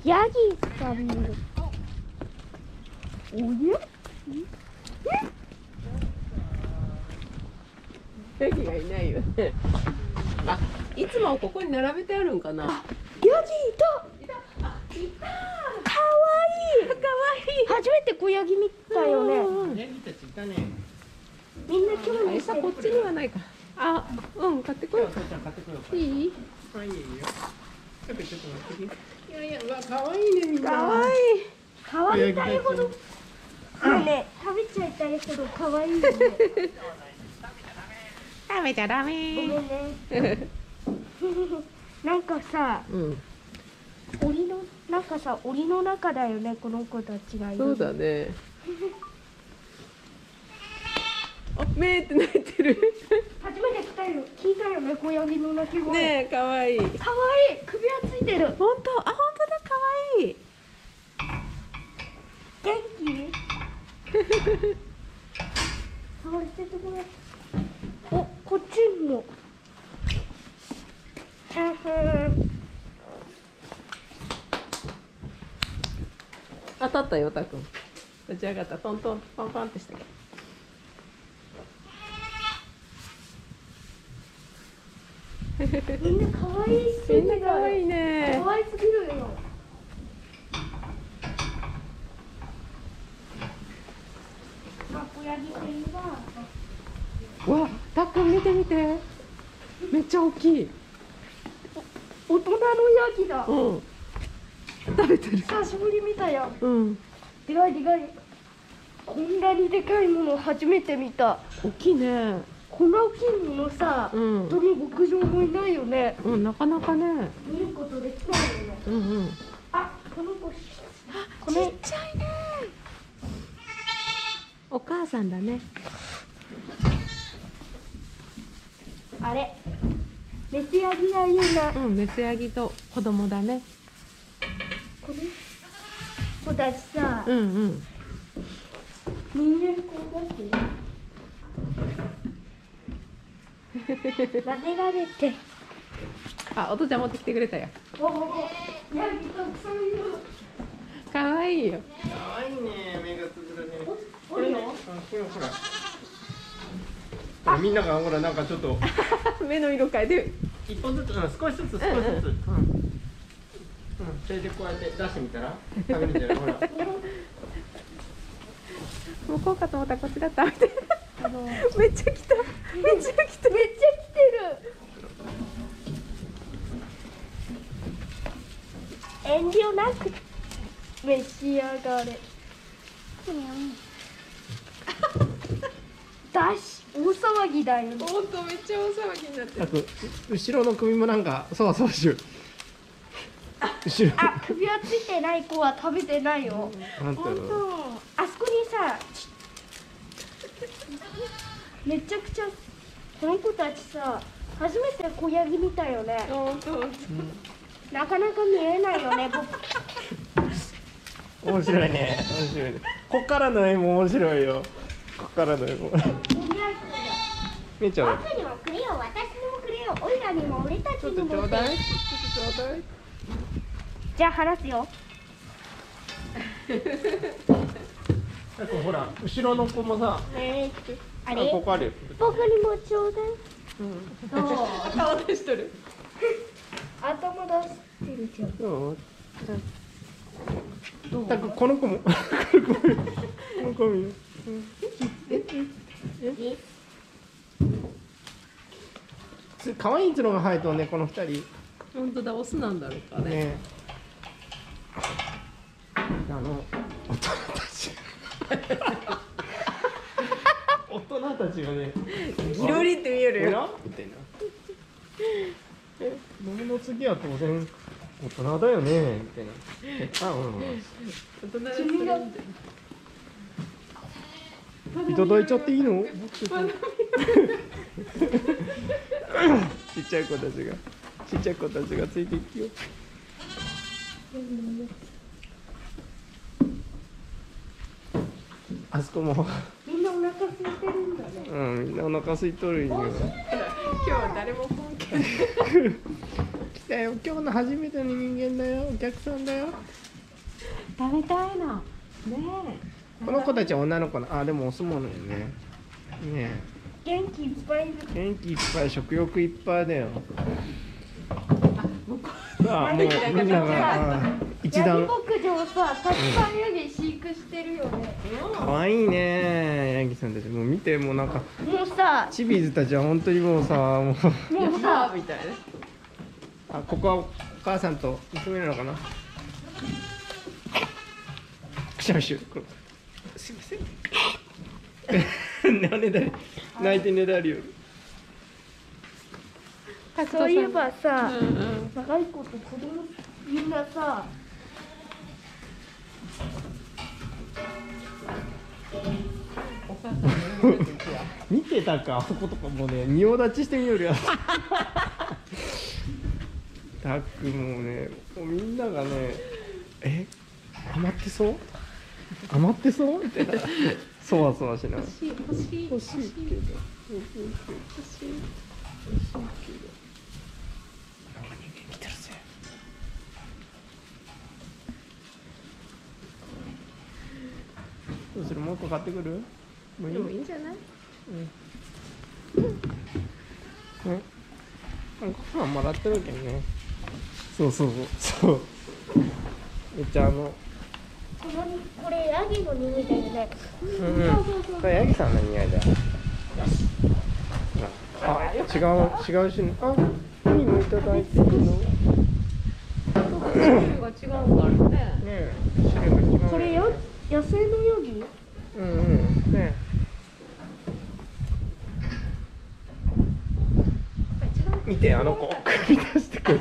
ヤギさんも。おや？ ヤギがいないよね。あ、いつもここに並べてあるんかな。 ヤギいた。かわいい。かわいい。初めて子ヤギ見たよね。 ヤギたちいたね。 みんな興味餌こっちにはないか。あ、うん、買ってこよ父ちゃん買ってこようか。 う。いい？ あ、いいよいいよ。ちょっと待って。いやいや、うわ、可愛いねみんな。 かわいい。 かわいたいほど。ねえね、食べちゃいたいほどかわいいよね。 食べちゃダごめメ。 んね。なんかさ、 うん、 檻の中だよね、この子たちがいる。 そうだね。あ、めーって泣いてる。 初めて聞いたよね、子ヤギの鳴き声。 ねえ、かわいい。 かわいい、首輪ついてる。 本当、あ、本当だ、かわいい。 元気？触らせてごめん。お、こっちも。 当たったよ、たくん。立ち上がった、トントン、パンパンってしたけど。 みんな可愛いし。 みんなかわいいね。 可愛すぎるよ。あ、子ヤギっていいわ。 わ、たっくん見てみて。めっちゃ大きい。 大人のヤギだ。 うん。食べてる。 久しぶり見たよ。 うん。 でかいでかい。こんなにでかいもの初めて見た。 大きいね。 こんな大きいものさ、 うんどの牧場もいないよね。 うん、なかなかね。 見ることできないよね。 うんうん。 あ、この子。こちのっちゃいね。お母さんだね。 あれ。メスヤギがいいな。 うん、メスヤギと子供だね。 この子たちさ、 うんうん。 人間こうだって撫でられて。 あ、お父ちゃん持ってきてくれたよ。 おお、ヤギたくさんいる。 かわいいよ。 可愛いね、目がつぶるね。 おるの？ これほら。ほらみんながほらなんかちょっと目の色変えて。 一本ずつ、少しずつ少しずつ。それでこうやって出してみたら食べるんじゃない？ほら。 向こうかと思ったらこっちだったみたいな。めっちゃ来た。めっちゃ来た。 めっちゃ来てる。遠慮なく召し上がれ。だし、大騒ぎだよね。 本当めっちゃ大騒ぎになってる。 後ろの首もなんかそわそわしゅ。後ろ。 あ、首輪ついてない子は食べてないよ。 なんていうの？ あそこにさ、めちゃくちゃこの子たちさ、初めて子ヤギ見たよね。 本当。 なかなか見えないよね、僕。 面白いね。面白いね。こっからの絵も面白いよ。こっからの絵も。みーちゃん。 僕にもくれよ、私にもくれよ、オイラにも俺たちちょっにも。 とちょうだい。ちょっとちょうだい。 じゃあ話すよ。 なんかほら後ろの子もさ、 あれ、 ここあるよ。 僕にもちょうだい。 顔出しとる。 頭出してるじゃん。 どう？たくこの子もこの子もいる。可愛い角が生えとねこの二人本当だ、オスなんだろうかね。 ね。大人たち。大人たちがね。 ギロリって見えるよ。 おやみたいな。飲むの次は当然大人だよねみたいな。あ、 大人だ君が。 いただいちゃっていいの？ちっちゃい子たちがついていくよ。あそこも。 みんなお腹空いてるんだね。 うん、みんなお腹空いとるよ。 今日は誰も本気。 来てたよ。今日の初めての人間だよ。お客さんだよ。 食べたいの。ねこの子たちは女の子な。あ、でもオスものよね。ね元気いっぱいいる。 え。元気いっぱい、食欲いっぱいだよ。あ、もうみんなが一ヤギ段。 牧場さ、たくさんヤギ飼育してるよね。 可愛いね、ヤギさんたち。もう見て、もうなんか。 もうさ、 チビーズたちは本当にもうさ、もう。 もうさ、 みたいな。 あ、ここはお母さんと娘なのかな。くしゃみしゅ。すいません。ねだり、泣いてねだりよ。 そういえばさ、若い子と子供みんなさ、 お母さんの言う時は。 見てたか、あそことかもね、仁王立ちしてみよるやつ。たっくんもね、もうみんながね、余ってそう余ってそうみたいな。そわそわしながら。 欲しい欲しいけど。欲しいけど。欲しいけど。なんか人間来てるぜ。どうする、もう一個買ってくる。もういい。 でもいいんじゃない？ ご飯もらってるけどね。そうそうそう。めっちゃこれヤギの匂いだよね。 これヤギさんの匂いだよ。あ、違うし、あ、いいのいただいてるの。 種類が違うからね。 ねえ、種類が違う。 これ野生のヤギ？ ね見て、あの子首出してくる。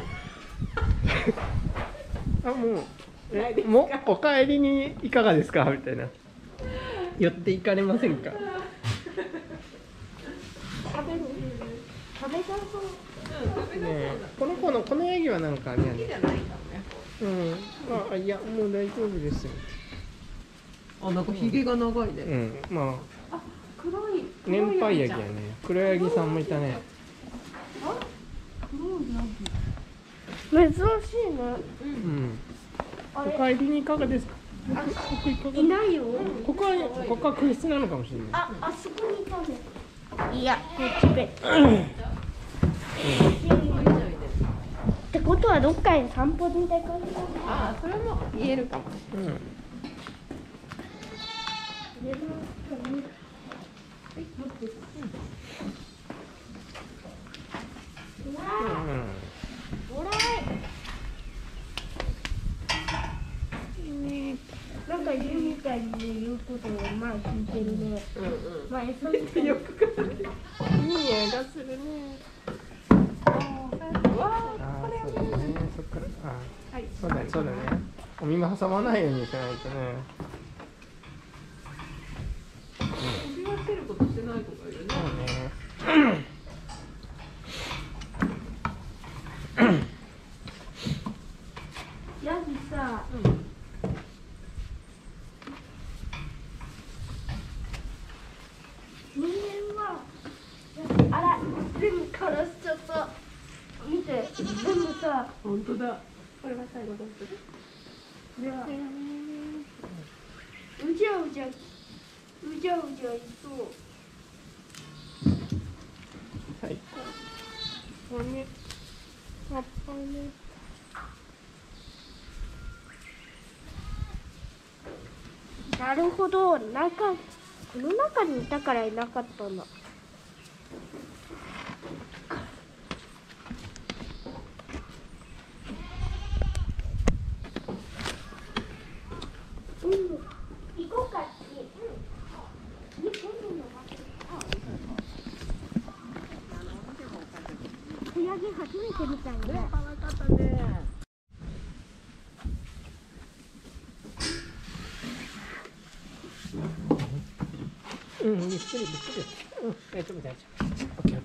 あ、もうお帰りにいかがですかみたいな。寄っていかれませんか。 食べたそう。 ねえ、このヤギはなんかあれやね。 じゃないかもね。 あ、いや、もう大丈夫ですよ。 あ、なんかひげが長いね。 まあ黒い。 年配ヤギやね。黒ヤギさんもいたね。 珍しいね。あおれ帰りにいかがですか。 いないよ。 ここは空室なのかもしれない。 あそこにいたね。いや、こっちで。ってことはどっかに散歩に出かけた。 あ、それも言えるかも。 なんか言うみたいに言うことをまあ聞いてるね。まあそういうよくか。 いい匂いがするね。 わあ、これそうだね。そっから、 はい。 そうだね。お耳挟まないようにしないとね。 首輪つけることしてない子がいるね。 そうね。 ヤギさ、人間はあら全部枯らしちゃった。見て全部さ。 本当だ。これは最後どうする？ ではうじゃうじゃいそう。 最高。ね。やっぱりね。 なるほど、この中にいたからいなかったんだ。行こうか。ヤギ初めて見たよね。 可愛かったね。 ゆっくり。大丈夫。オッケー。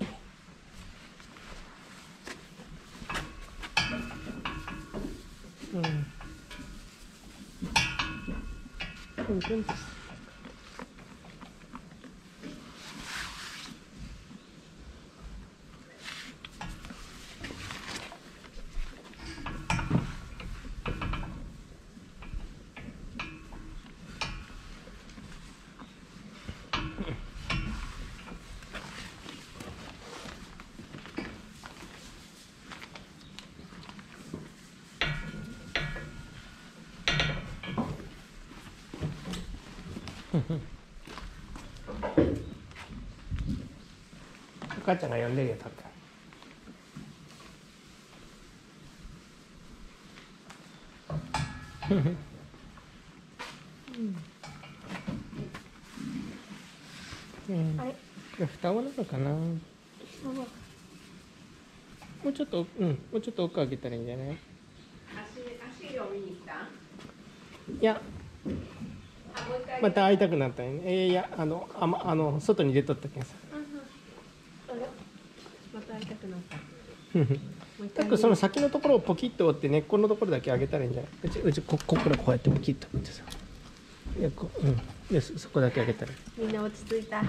お母ちゃんが呼んでるよ、多分。 あれ、 双子なのかな。もうちょっと、もうちょっと奥開けたらいいんじゃない。 足を見に来た。 いや、また会いたくなったよね。いや、外に出とったけんさ。 また会いたくなった。 たくその先のところをポキッと折って根っこのところだけ上げたらいいんじゃない。うちここからこうやってポキッと折ってさ。でそこだけ上げたら。 みんな落ち着いた。 こ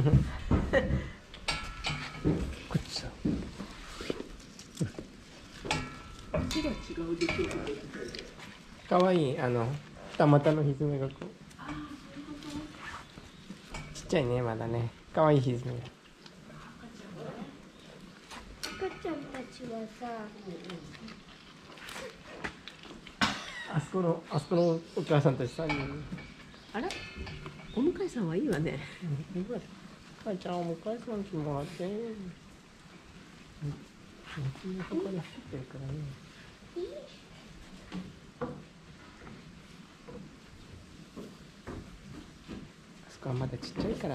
っちさ。かわいい二股の蹄がこう。ちっちゃいねまだね。かわいい蹄。 赤ちゃんたちはさ、 あそこのお母さんたち3人。 あら、お向かいさんはいいわね。 母ちゃんお迎えさん来てもらって。そこで走ってるからね。あそこはまだちっちゃいから。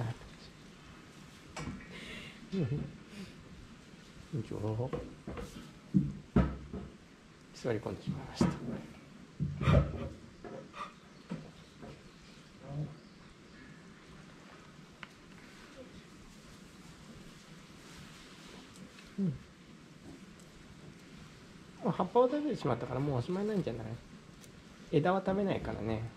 座り込んでしまいました。葉っぱを食べてしまったからもうおしまいなんじゃない。枝は食べないからね。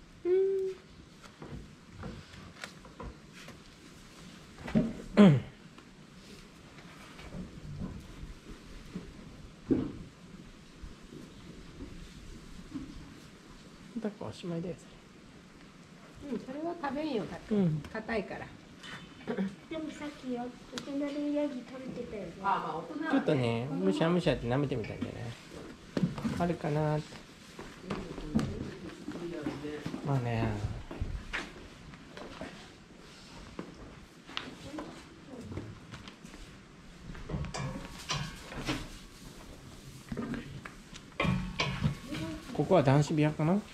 だからおしまいだよそれは食べんよ。硬いから。 でもさっきよ、大人のヤギ食べてたよね。 まあ大人はちょっとねむしゃむしゃって舐めてみたんじゃない。あるかなって。まあね。ここは男子部屋かな。こ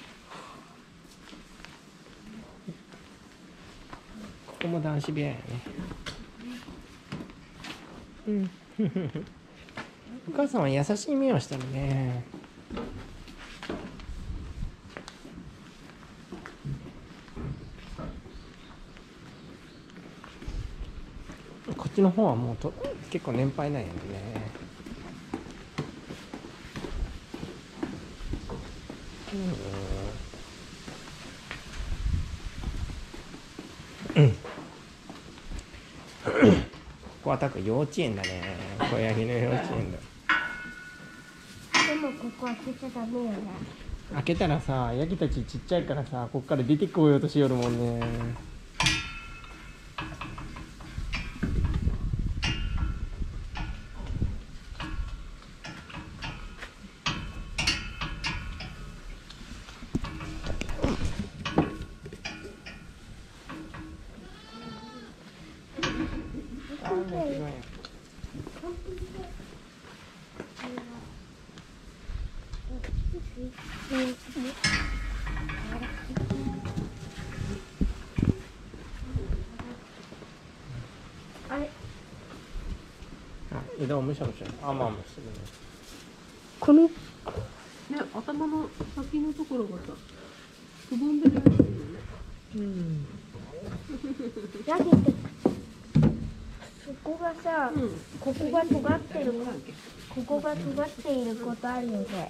こも男子部屋やね。お母さんは優しい目をしてるね。こっちの方はもう結構年配なんやでね。ここは多分幼稚園だね。小ヤギの幼稚園だ。 でもここ開けちゃダメよね。 開けたらさ、ヤギたちちっちゃいからさ、ここから出てこようとしよるもんね。 あれ、 枝をむしゃむしゃ、あまあましてるね。 このね、頭の先のところがさ、くぼんでるやつだよね。 ヤギってそこがさ、ここが尖ってる、ここが尖っていることあるよね。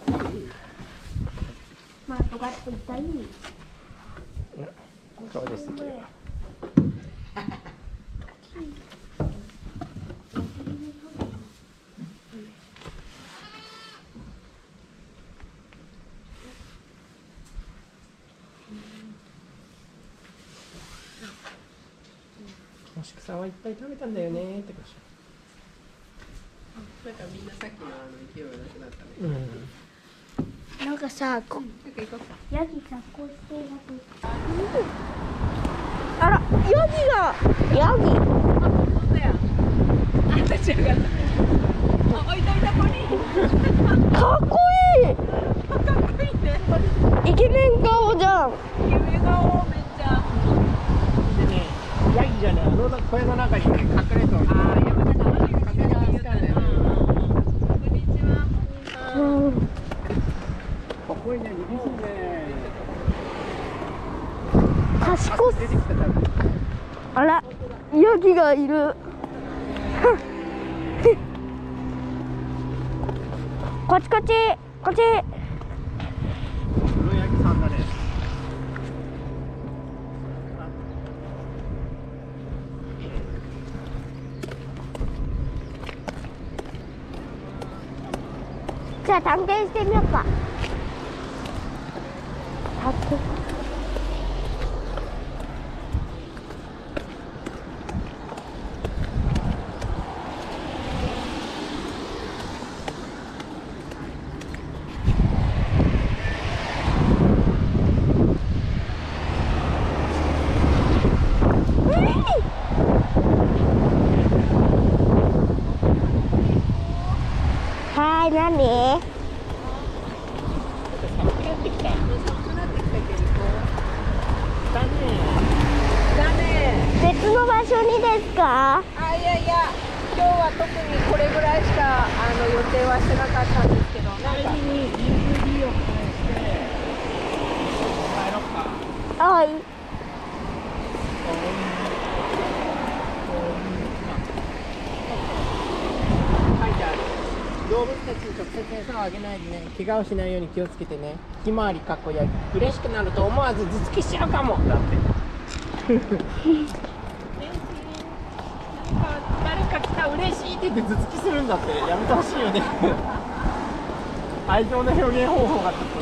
まあ尖っていたり。 そうですけど。もしくさんはいっぱい食べたんだよねってかしなんかみんなさっきの勢いがなくなったね。 なんかさ、 なんか行こうか。 ヤギさ、こうしてると。 あら、ヤギ。 本当や。あ、立ち上がった。あ、置いといた子に。 かっこいい。 かっこいいね。 イケメン顔じゃん。 夢顔めっちゃ。 でね、ヤギがね、あの小屋の中にね、隠れておる。 あー、山田さん、風が風が好きなんだよね。 こんにちは。 うん。 ここにね、右にね、 賢す。 出てきたから。 あら、ヤギがいる。こっちこっち、こっち。 黒ヤギさんだね。 じゃあ探検してみようか。はい、何？ 寒くなってきた。 寒くなってきたけど。 だね。 だね。 別の場所にですか？ あ、いやいや、今日は特にこれぐらいしか予定はしてなかったんですけど、なんか帰りに DVD を返して帰ろっか。 はい。 書いてある。動物たちに直接餌をあげないでね、怪我をしないように気をつけてね。ひまわりかっこやぎ。嬉しくなると思わず頭突きしちゃうかも。だって。誰か来た嬉しいって言って頭突きするんだってやめてほしいよね。愛情の表現方法がちょっと